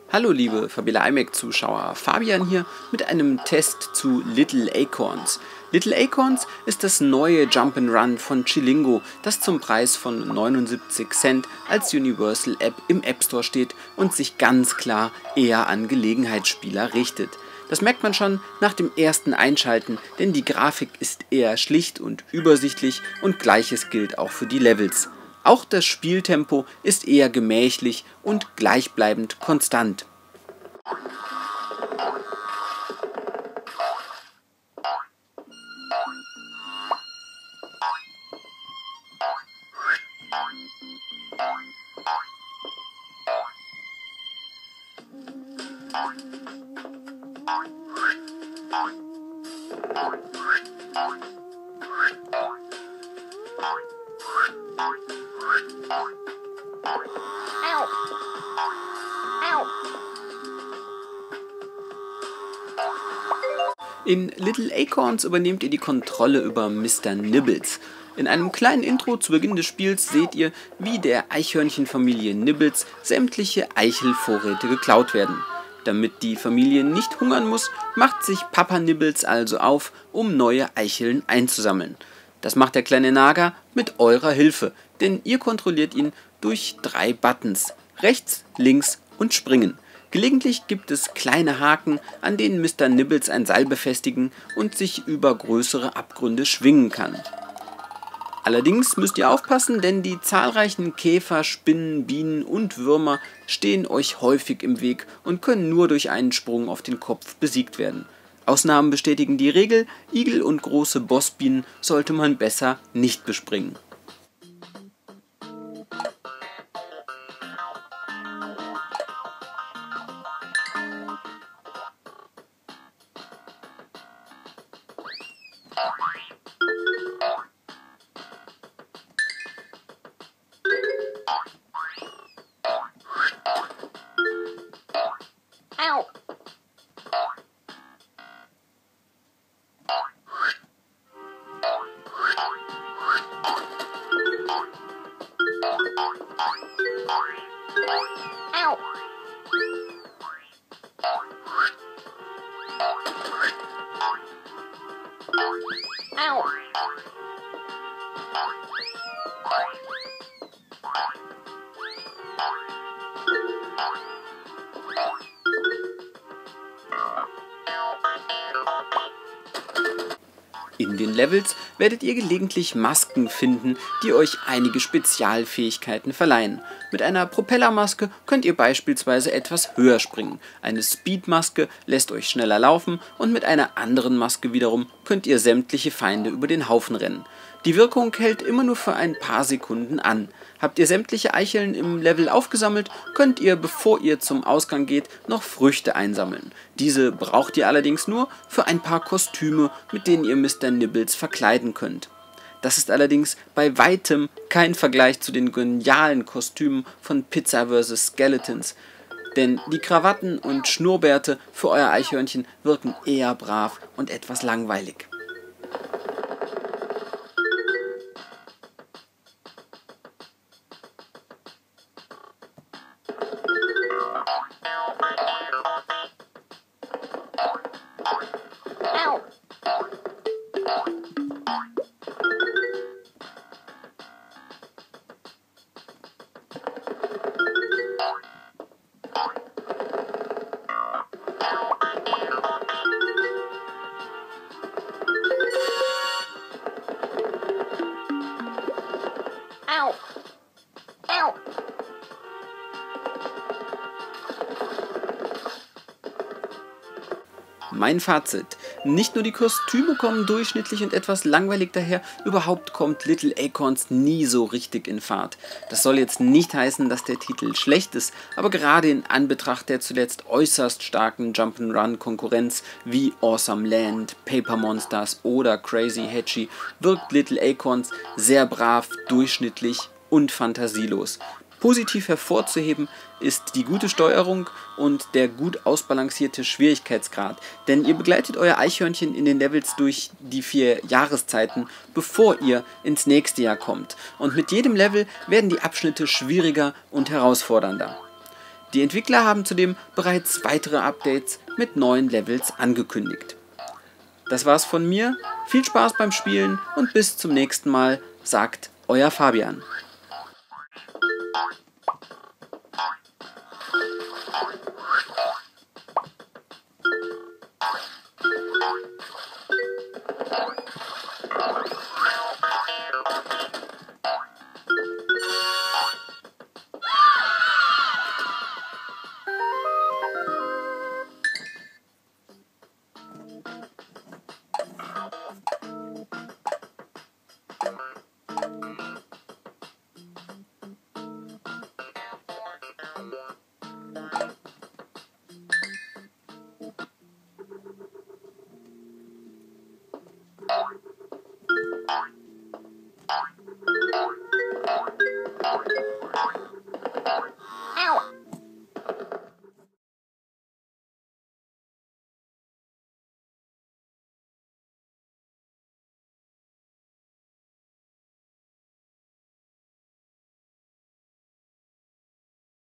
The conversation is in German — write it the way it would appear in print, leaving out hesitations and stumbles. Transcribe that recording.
Hallo liebe Fabula iMac Zuschauer, Fabian hier mit einem Test zu Little Acorns. Little Acorns ist das neue Jump'n'Run von Chillingo, das zum Preis von 79 Cent als Universal App im App Store steht und sich ganz klar eher an Gelegenheitsspieler richtet. Das merkt man schon nach dem ersten Einschalten, denn die Grafik ist eher schlicht und übersichtlich und gleiches gilt auch für die Levels. Auch das Spieltempo ist eher gemächlich und gleichbleibend konstant. In Little Acorns übernehmt ihr die Kontrolle über Mr. Nibbles. In einem kleinen Intro zu Beginn des Spiels seht ihr, wie der Eichhörnchenfamilie Nibbles sämtliche Eichelvorräte geklaut werden. Damit die Familie nicht hungern muss, macht sich Papa Nibbles also auf, um neue Eicheln einzusammeln. Das macht der kleine Nager mit eurer Hilfe, denn ihr kontrolliert ihn durch 3 Buttons: rechts, links und springen. Gelegentlich gibt es kleine Haken, an denen Mr. Nibbles ein Seil befestigen und sich über größere Abgründe schwingen kann. Allerdings müsst ihr aufpassen, denn die zahlreichen Käfer, Spinnen, Bienen und Würmer stehen euch häufig im Weg und können nur durch einen Sprung auf den Kopf besiegt werden. Ausnahmen bestätigen die Regel: Igel und große Bossbienen sollte man besser nicht bespringen. In den Levels werdet ihr gelegentlich Masken finden, die euch einige Spezialfähigkeiten verleihen. Mit einer Propellermaske könnt ihr beispielsweise etwas höher springen, eine Speedmaske lässt euch schneller laufen und mit einer anderen Maske wiederum könnt ihr sämtliche Feinde über den Haufen rennen. Die Wirkung hält immer nur für ein paar Sekunden an. Habt ihr sämtliche Eicheln im Level aufgesammelt, könnt ihr, bevor ihr zum Ausgang geht, noch Früchte einsammeln. Diese braucht ihr allerdings nur für ein paar Kostüme, mit denen ihr Mr. Nibbles verkleiden könnt. Das ist allerdings bei weitem kein Vergleich zu den genialen Kostümen von Pizza vs. Skeletons, denn die Krawatten und Schnurrbärte für euer Eichhörnchen wirken eher brav und etwas langweilig. Mein Fazit: Nicht nur die Kostüme kommen durchschnittlich und etwas langweilig daher, überhaupt kommt Little Acorns nie so richtig in Fahrt. Das soll jetzt nicht heißen, dass der Titel schlecht ist, aber gerade in Anbetracht der zuletzt äußerst starken Jump'n'Run-Konkurrenz wie Awesome Land, Paper Monsters oder Crazy Hatchy wirkt Little Acorns sehr brav, durchschnittlich und fantasielos. Positiv hervorzuheben ist die gute Steuerung und der gut ausbalancierte Schwierigkeitsgrad, denn ihr begleitet euer Eichhörnchen in den Levels durch die 4 Jahreszeiten, bevor ihr ins nächste Jahr kommt, und mit jedem Level werden die Abschnitte schwieriger und herausfordernder. Die Entwickler haben zudem bereits weitere Updates mit neuen Levels angekündigt. Das war's von mir, viel Spaß beim Spielen und bis zum nächsten Mal, sagt euer Fabian.